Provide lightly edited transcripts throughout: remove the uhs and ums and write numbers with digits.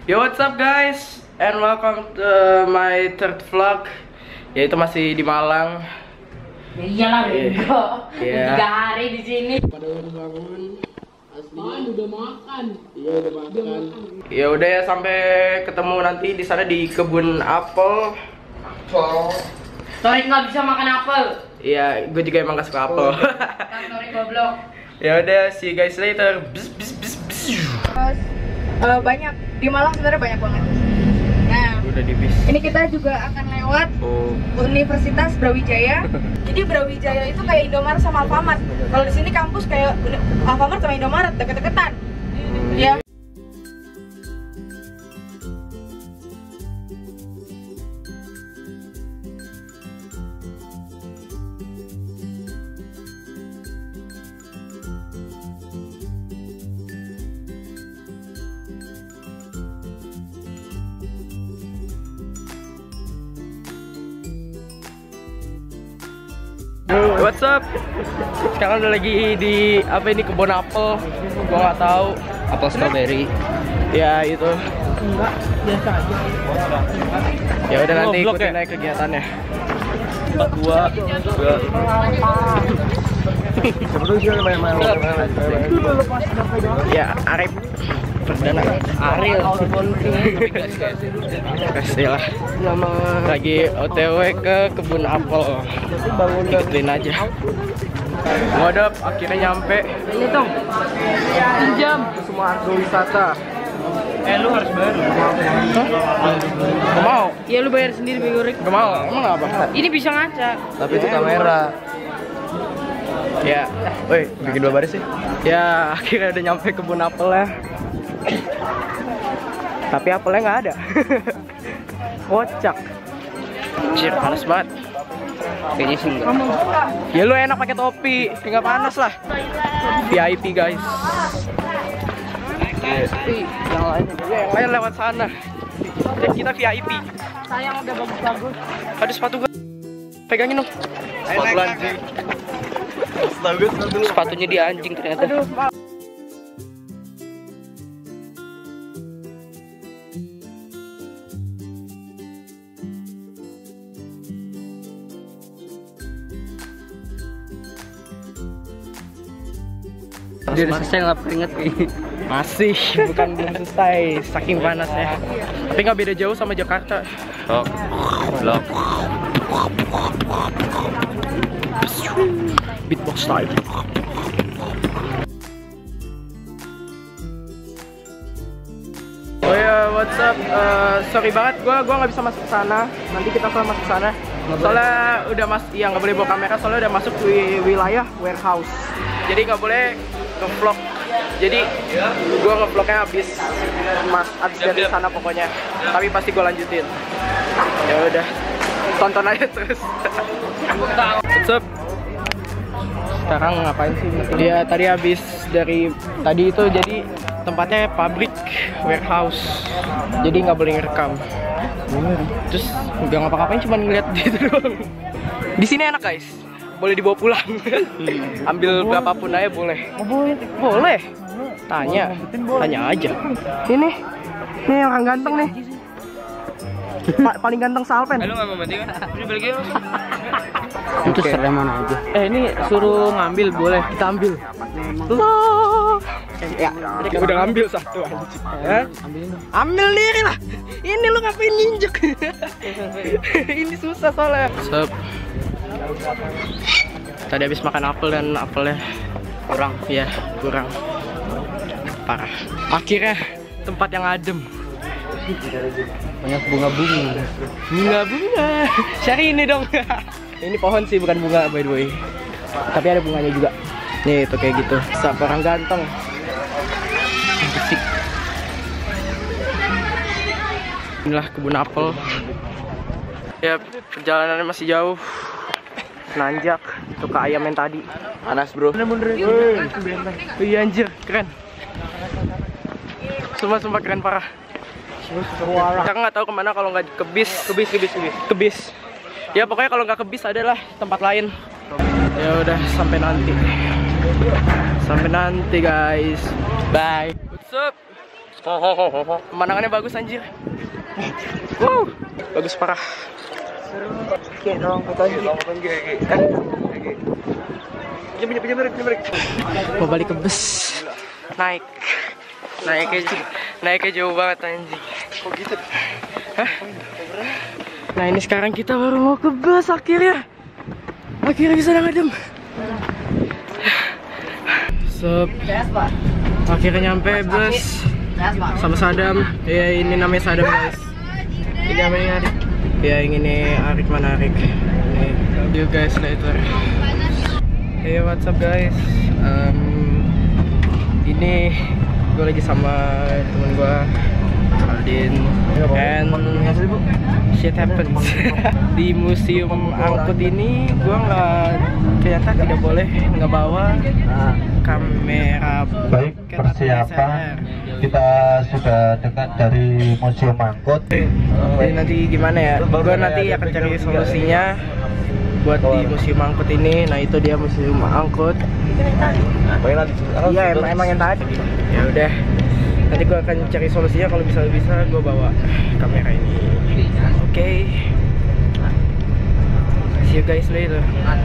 Yo, what's up guys, and welcome to my third vlog. Yaitu masih di Malang. Ya iyalah bego. Iya. 3 hari di sini. Pada bangun. Udah makan. Iya, udah makan. Ya udah ya, sampai ketemu nanti di sana di kebun apel. Torik nggak bisa makan apel. Iya, gue juga emang gak suka apel. Kan Torik goblok. Ya udah, see you guys later. Bis. Banyak di Malang sebenarnya banyak banget. Nah, Udah di bis. ini kita juga akan lewat Universitas Brawijaya. Jadi Brawijaya itu kayak Indomaret sama Alfamart. Kalau di sini kampus kayak Alfamart sama Indomaret deket-deketan. Ya. What's up? Sekarang udah lagi di apa ini, kebun apel. Gua nggak tahu. Apel strawberry. Ya itu. Enggak, biasa aja. Ya udah, nanti ikutin aja kegiatannya. 42. Ya, Arif perdana. Ariel. Kasih lah. Lagi OTW ke kebun apel. Ikutin aja. Waduh, akhirnya nyampe. Ini dong. Jam. Itu semua agrowisata. Lu harus bayar. Gak mau? Iya lu bayar sendiri bego Rik. Gak mau? Emang apa? Ini bisa ngaca. Tapi itu kamera. Ya, woi, bikin 2 baris sih. Ya, akhirnya udah nyampe kebun apel ya. Tapi apelnya nggak ada. Kocak. Anjir, panas banget. Kayaknya sih enggak. Ya lu enak pakai topi, nggak panas lah. VIP guys. Yang lain lewat sana. Dan kita VIP. Sayang udah bagus-bagus. Ada sepatu gue. Pegangin dong. Sepatu anjing. Sepatunya dia anjing ternyata. Aduh, Dia udah selesai nggak keringet nih. masih, bukan belum selesai, saking panasnya. Tapi nggak beda jauh sama Jakarta. Beatbox style. Oh ya, what's up? Sorry banget, gua nggak bisa masuk ke sana. Nanti kita kalau masuk ke sana. Soalnya udah ya nggak boleh bawa kamera, soalnya udah masuk wilayah warehouse. Jadi nggak boleh nge-vlog. Jadi gua nge-vlognya abis dari sana pokoknya. Tapi pasti gua lanjutin. Ya udah, tonton aja terus. What's up? Sekarang ngapain sih? Dia tadi habis dari tadi itu, jadi tempatnya pabrik warehouse. Jadi nggak boleh ngerekam. Terus nggak ngapa-ngapain, cuma ngeliat gitu doang. Di sini enak guys. Boleh dibawa pulang. Ambil berapapun aja boleh. Boleh. Tanya aja. Ini yang ganteng nih. Paling ganteng Salpen. Lu nggak mau mati kan? Ini balik yuk. Itu serem mana aja. Ini suruh ngambil boleh. Kita ambil. Loh. Ya, udah ngambil satu anjing. Ya? Ambil diri lah. Ini lu ngapain nginjek? Ini susah soalnya. Tadi habis makan apel dan apelnya kurang. Iya, kurang. Parah. Akhirnya tempat yang adem. Banyak bunga-bunga. Cari ini dong. Ini pohon sih, bukan bunga by the way. Tapi ada bunganya juga. Nih, itu kayak gitu. Siapa orang ganteng. Bersih. Inilah kebun apel. Ya, perjalanannya masih jauh. Nanjak. Itu ke ayam yang tadi. Panas bro. Iya anjir, keren. Sumpah keren parah. Saya nggak tahu kemana kalau nggak ke bis. Ya pokoknya kalau nggak ke bis adalah tempat lain. Ya udah, sampai nanti guys. Bye. What's up? Pemandangannya bagus anjir. Bagus parah. Mau balik ke bus. Naiknya jauh banget anjing. Kok gitu? Hah? Nah ini sekarang kita baru mau ke bus akhirnya bisa ngadem. Akhirnya nyampe bus sama Sadam. Ya ini namanya Sadam guys. Ini namanya Arik. Ya yang ini Arik, mana Arik? See you guys later. Hey what's up guys? Ini gue lagi sama temen gue Aldin, and shit happens. Di museum angkut ini gue ternyata tidak boleh ngebawa kamera. Baik, persiapan kita sudah dekat dari museum angkut. Jadi nanti gimana ya? Gue nanti akan cari solusinya buat di museum angkut ini. Nah itu dia museum angkut. Iya emang yang tadi. Ya udah. Nanti gue akan cari solusinya, kalau bisa gue bawa kamera ini. Oke. See you guys later.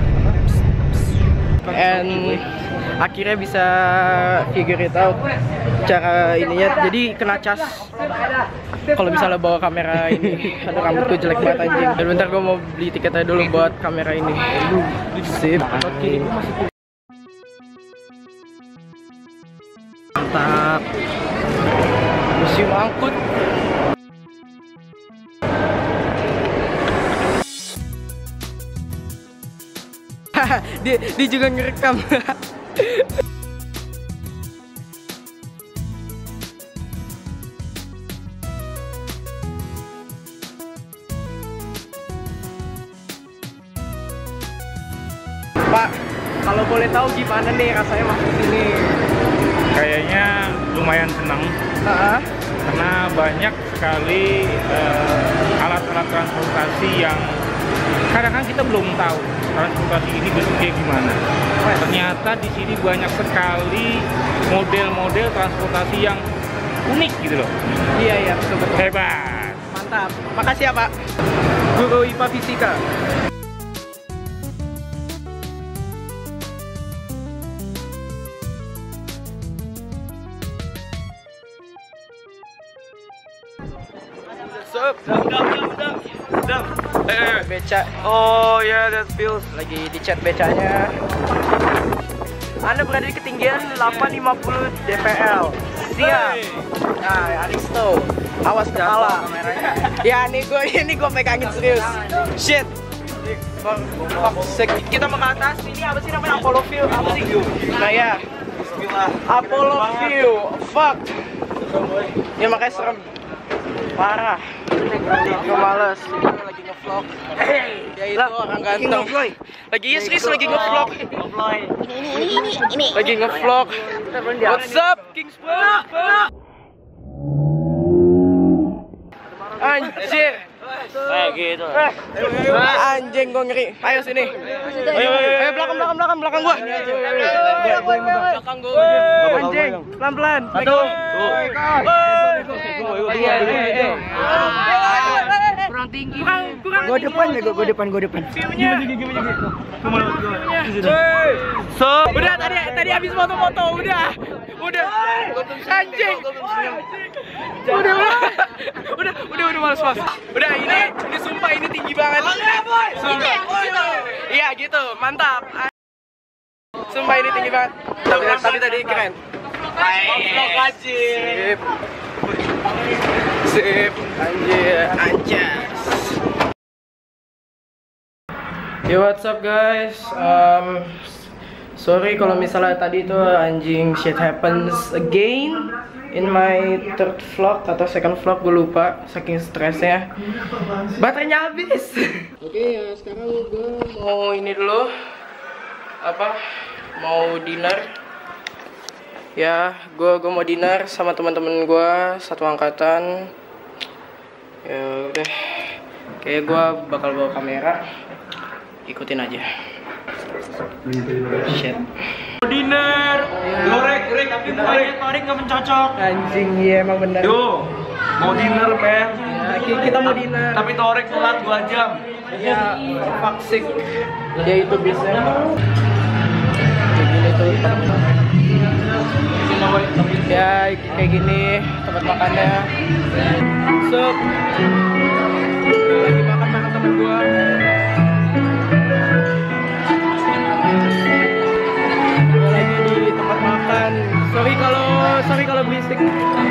And akhirnya bisa figure it out cara ininya. Jadi kena cas kalau misalnya bawa kamera ini. Aduh rambutku jelek banget anjing. Dan bentar gue mau beli tiketnya dulu buat kamera ini. Sip. Oke. Mantap. Museum angkut. dia juga ngerekam. Pak, kalau boleh tahu gimana nih rasanya masuk sini? Kayaknya lumayan senang. Karena banyak sekali alat-alat transportasi yang kadang kan kita belum tahu transportasi ini bentuknya gimana. Ternyata di sini banyak sekali model-model transportasi yang unik gitu loh. Iya betul. Hebat. Mantap. Makasih ya Pak. Guru IPA Fisika. Beca. Oh ya, that feels. Lagi di chat becanya. Anda berada di ketinggian 850 dpl. Siap. Nah, Aristo. Awas kepala. Ya, ini gue pegangin serius. Shit. Kita mau ke atas. Ini apa sih namanya? Apollo View. Apa sih? Nah ya. Apollo View. Fuck. Ya makanya serem. Parah. Gue males. Lagi nge-vlog. Ya itu orang ganteng. Lagi serius lagi nge-vlog. Ini. Lagi nge-vlog. What's up, Kingsburg? Anjir. Gitu. Anjing gue ngeri. Ayo sini. Ayo belakang gua. Belakang gua. Anjing, pelan-pelan. Kurang tinggi. Gua depan. View-nya. So, udah tadi habis foto-foto, udah. Anjing. Udah males. Udah ini sumpah ini tinggi banget. Sumpah. Iya gitu, mantap. Sumpah ini tinggi banget. Tapi tadi keren. Vlog anjir. Sip. Anjas. Yo, what's up guys? Sorry kalau misalnya tadi tuh anjing shit happens again in my third vlog atau second vlog, gue lupa saking stresnya. Baterainya habis. Oke ya, sekarang gue mau ini dulu. Mau dinner. Ya, gue mau dinner sama teman-teman gue satu angkatan. Ya udah. Kayak gue bakal bawa kamera. Ikutin aja. Shit. Dinner. Lorek, tapi mukanya Torik nggak mencocok. Anjing, iya emang bener. Yo, mau dinner, men. Ya, kita mau dinner. Tapi Torik telat 2 jam. Ya, faksik. Ya itu bisa. Kayak gini tuh. Ya, kayak gini tempat makannya. Sup. Lagi makan temen gua. Lagi di tempat makan. Sorry kalau berisik.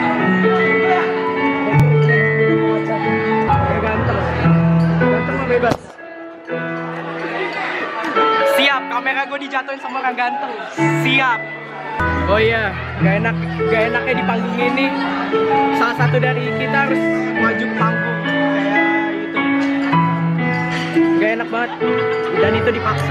Ganteng mah bebas. Siap, kamera gue dijatuhin sama orang ganteng. Siap. Oh iya, gak enaknya di panggung ini. Salah satu dari kita harus maju ke panggung kayak gitu. Gak enak banget. Dan itu dipaksa.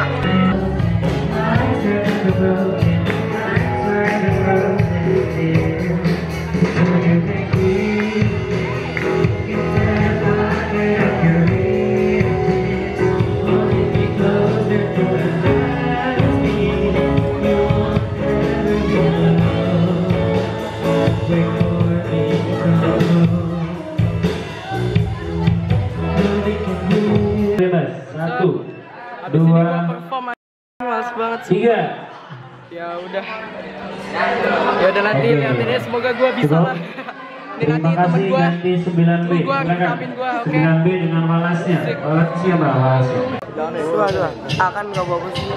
Bebas. 1, Abis ini 2, gua perform males banget sih. 3. Ya udah nanti liatin ya, semoga gua bisa lah. Ini Terima nanti temen kasih gua. ganti 9B. Gua Silakan. rekamin gua, oke? 9B dengan walasnya. Walas siapa walasnya? Akan gak bagus sih.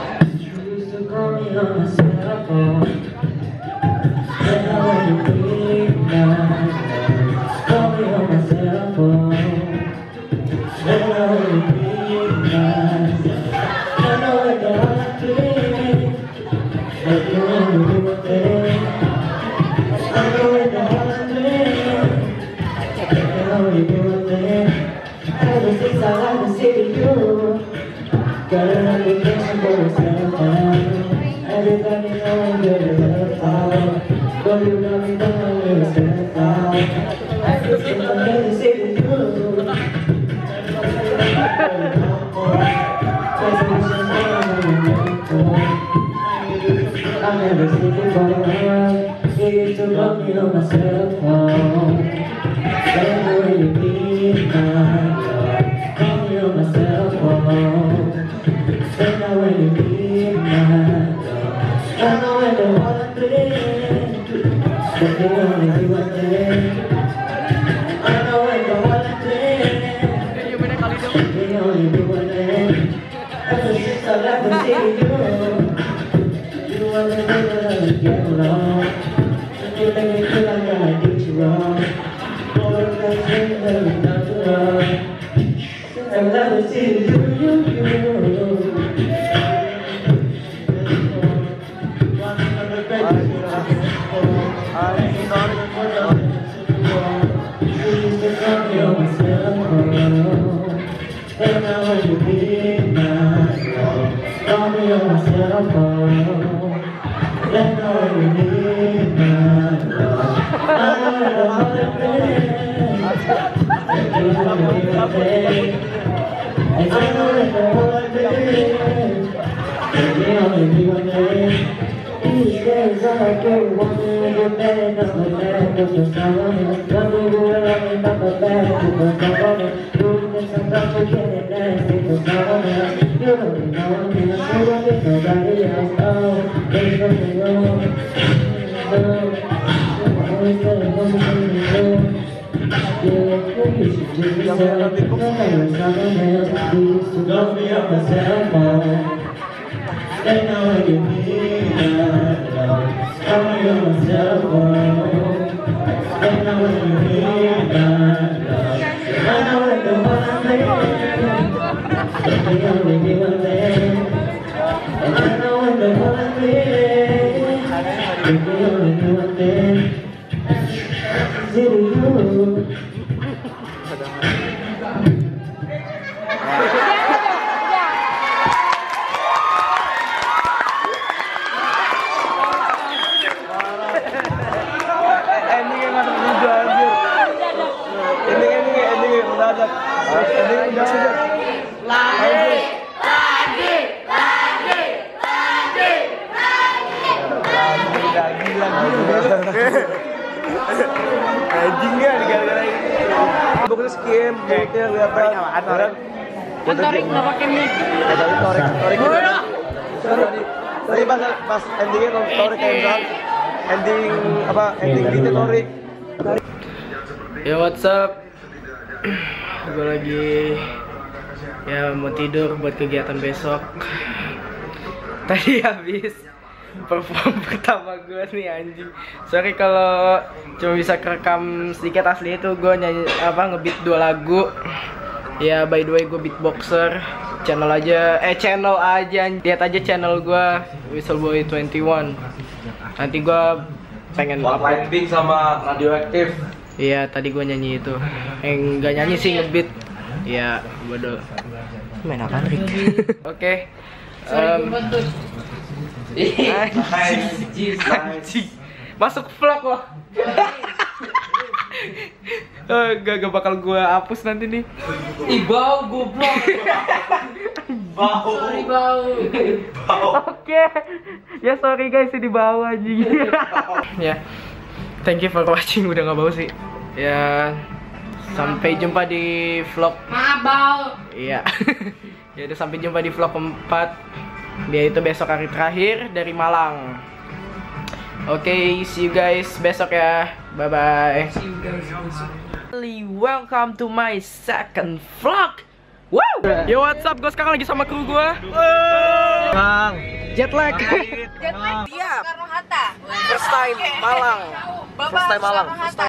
Anjing ya gara-gara ini. Pokoknya skim, mulutnya kelihatan. Kan Torik nggak pakai mic. Torik. Tadi pas endingnya Torik kayak misal ending beatnya Torik. Ya what's up? Gue lagi ya mau tidur buat kegiatan besok. Tadi habis perform pertama gue nih anjing. Sorry kalau cuma bisa kerekam sedikit, asli itu gue nyanyi ngebeat 2 lagu. Ya by the way gue beatboxer. Channel aja lihat aja channel gue Whistleboy 21. Nanti gue pengen Lightning sama Radioaktif. Iya tadi gue nyanyi itu. Nggak nyanyi sih, ngebeat. Iya bodoh. Main apa Rick? Oke. Anjing. Masuk vlog loh. Gak bakal gue hapus nanti nih. Ih bau goblok. Sorry bau. Oke. Ya sorry guys di bawah anjing. Ya. Thank you for watching, udah gak bau sih. Ya. Sampai jumpa di vlog. Maaf bau. Iya. Ya udah sampai jumpa di vlog keempat. Dia itu besok hari terakhir dari Malang. Oke, see you guys besok ya. Bye bye. See you guys besok. Welcome to my second vlog. Wow. Yo what's up? Gue sekarang lagi sama kru gue. Jet lag. Siap. First time Malang. Bapak Soekarno Hatta.